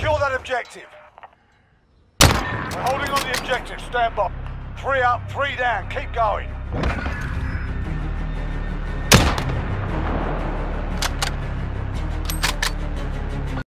Secure that objective. We're holding on the objective. Stand by. 3 up, 3 down. Keep going.